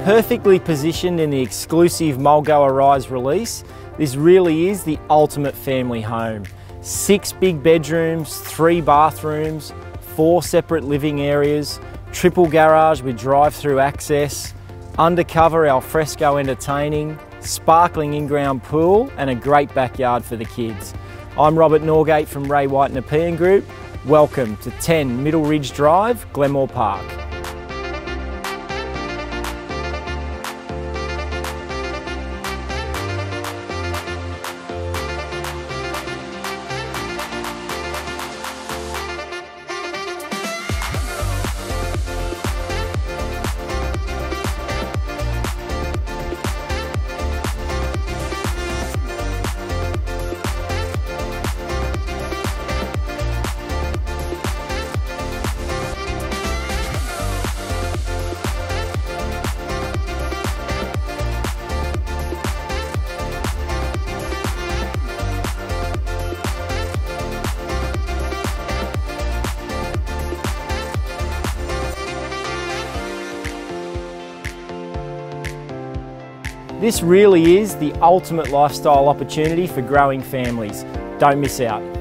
Perfectly positioned in the exclusive Mulgoa Rise release, this really is the ultimate family home. 6 big bedrooms, 3 bathrooms, 4 separate living areas, triple garage with drive-through access, undercover alfresco entertaining, sparkling in-ground pool and a great backyard for the kids. I'm Robert Norgate from Ray White Nepean Group. Welcome to 10 Middleridge Drive, Glenmore Park. This really is the ultimate lifestyle opportunity for growing families. Don't miss out.